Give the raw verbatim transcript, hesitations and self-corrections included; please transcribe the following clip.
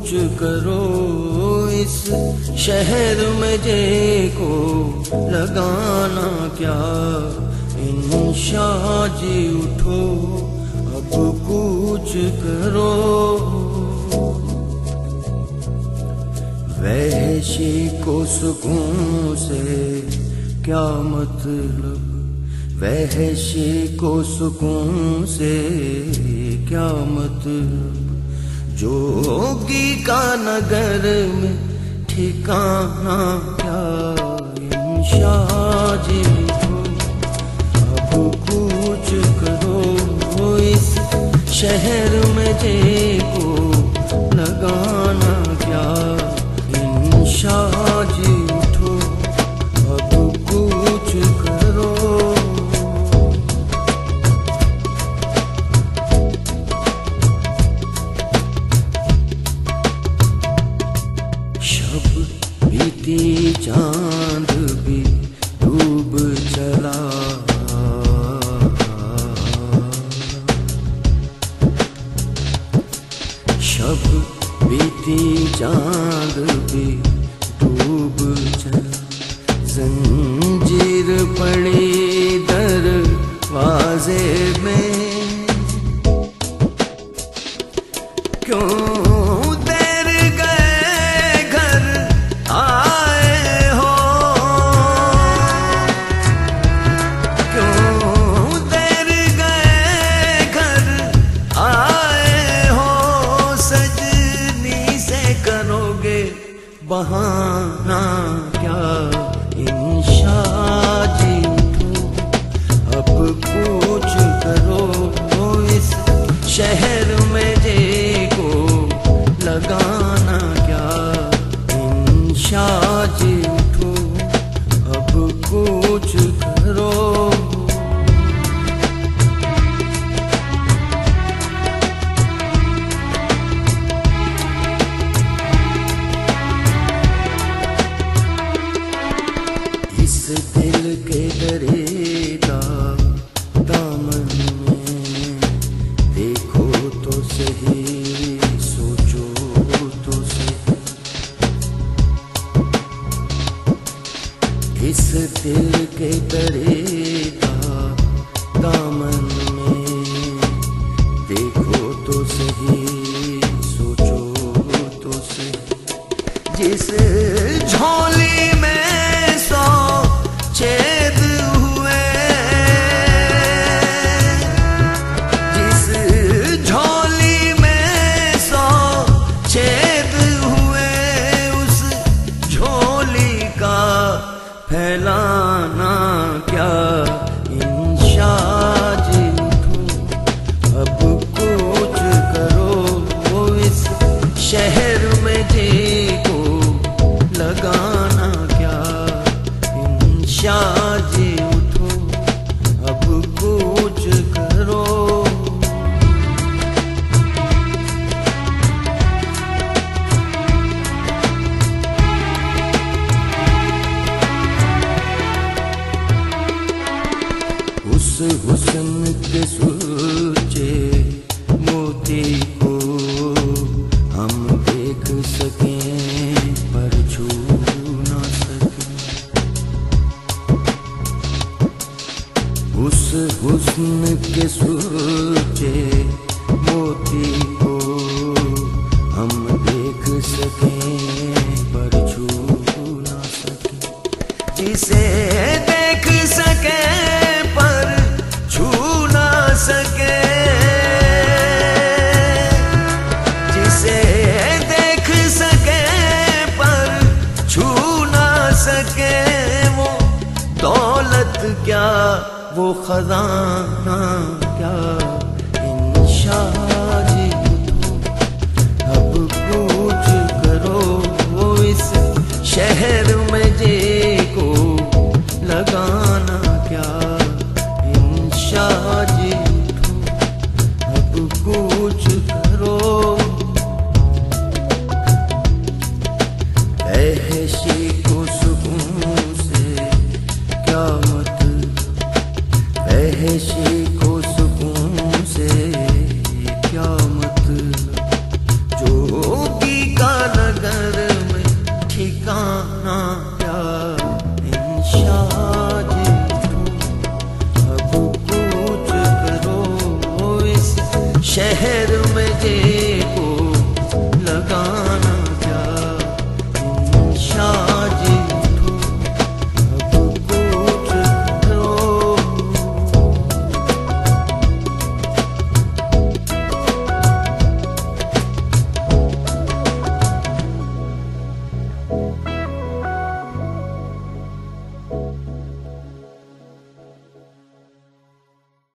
कूच करो इस शहर में जे को लगाना क्या। इंशा जी उठो अब कूच करो। वहशी को सुकून से क्या मतलब, वहशी को सुकून से क्या मतलब। जोगी का नगर में ठिकाना क्या। इंशा जी को अब कूच करो इस शहर में जे को लगाना क्या। इंशा जी उठो अब कूच करो। बीती चांद भी डूब चला। शब बीती चांद भी डूब चला। जंजीर पड़ी दरवाजे में क्यों बहाना क्या। इंशा जी उठो अब कूच करो इस शहर में जे को लगाना क्या। इंशा जी उठो अब कूच करो। दिल के दरीदा दामन में देखो तो सही, सोचो तो सही। इस दिल के दरीदा दामन में देखो तो सही, सोचो तो सही। जिस झोली में छेद हुए, जिस झोली में सौ छेद हुए, उस झोली का फैलाना क्या। इंशा जी उठो अब कूच करो इस शहर में जे को लगाना क्या। इंशा जी उठो अब कूच करो। उस हुस्न के सोचे मोती को हम देख सकें पर छू ना सकें। उस हुस्न के सोचे मोती को हम देख सकें पर छू ना सकें। जिसे देख सके पर छू ना सके, जिसे देख सके पर छू ना सके, वो दौलत क्या वो खजाना क्या। इंशा जी उठो अब कूच करो इस शहर में जे को लगाना क्या। इंशा जी उठो अब कूच करो। वहशी को सुकून से क्या मतलब, वहशी को सुकून से लगाना क्या इंशा जी अब कूच करो इस शहर में जे को लगाना क्या इंशा जी अब कूच करो।